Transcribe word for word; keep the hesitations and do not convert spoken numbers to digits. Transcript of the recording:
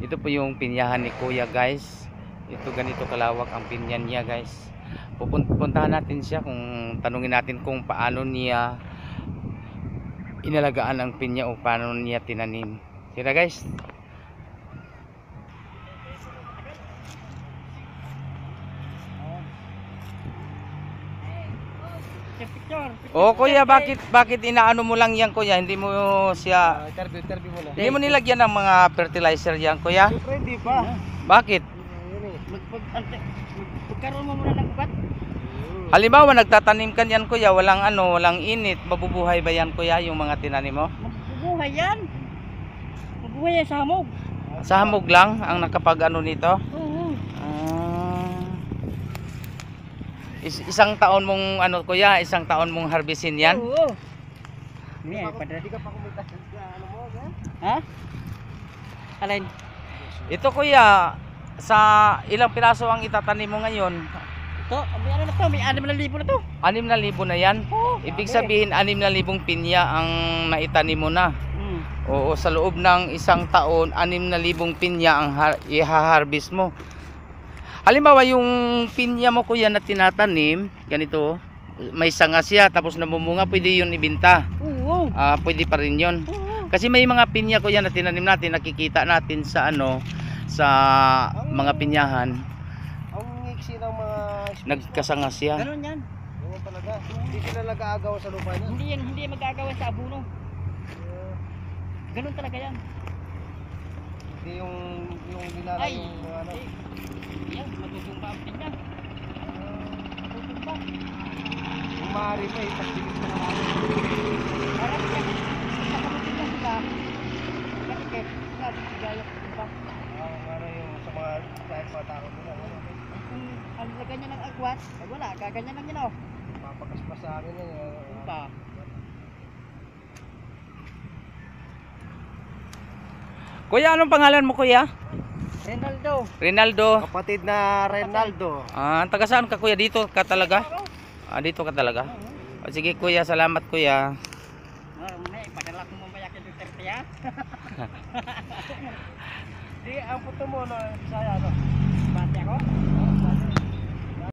Ito po yung pinyahan ni Kuya, guys. Ito ganito kalawak ang pinyan niya, guys. Pupuntahan natin siya kung tanungin natin kung paano niya inalagaan ang pinya o paano niya tinanim. Tira, guys. Oh, Kuya, bakit bakit inaano mo lang yan, Kuya? Hindi mo siya Uh, interview, interview mo na. hindi mo nilagyan ng mga fertilizer yan, Kuya? Siyempre, hindi pa. Bakit? Magkaroon mo muna ng ugat. Halimbawa, nagtatanim ka yan, Kuya, walang ano, walang init, mabubuhay ba yan, Kuya, yung mga tinanim mo? Mabubuhay yan. Mabubuhay yan sa hamog. Sa hamog lang ang nakapag ano nito? Oo. Ah. Is isang taon mong ano, Kuya, isang taon mong harvestin yan? Oo. Hindi ka pa kumita sa ano mo, ha? Alin? Ito, Kuya, sa ilang piraso ang itatanim mo ngayon? Ito, may ano na to, may anim na libo na to. anim na libo na yan? Oo. Ibig sabihin, anim na libong pinya ang naitanim mo na. Hmm. Oo, sa loob ng isang taon, anim na libong pinya ang i-harvest mo. Halimbawa, yung pinya mo, Kuya, na tinatanim, ganito, may sanga siya, tapos namumunga, pwede yun ibenta. Oo. Ah, pwede pa rin yun. Oo. Kasi may mga pinya, Kuya, na tinanim natin, nakikita natin sa ano, sa mga pinyahan, Ang ngiksi ng mga nagkasanga siya. Ganun yan. Ganun talaga. Hindi sila nag-aagaw sa lupa niya. Hindi yan, hindi yan magagawa sa abuno. Ganun talaga yan. Hindi yung yung dinala Ay, yung ano. yan, matutumba ang pinya. Matutumba. Kung maaari pa, ipagpigit mo na namin. Parang yan, nakamutin lang sila. Bakit? Sabi si Gaya tumba. Ang ano yung sa mga kahit mga tao nila. Ano, Kung ang lagyan niya ng agwat, ay wala, gaganyan lang yan oh. papagaspas sa akin yan. eh. Tumba. Kuya, anong pangalan mo, Kuya? Renaldo. Rinaldo. Kapatid na Renaldo. Ah, taga saan ka, Kuya? Dito ka talaga? Ah, dito ka talaga? O, sige, Kuya, salamat, Kuya. Ah, may padala ko mamaya kay Duterte ha. Di, ang puto mo, no, Bisaya, no? Bati ako.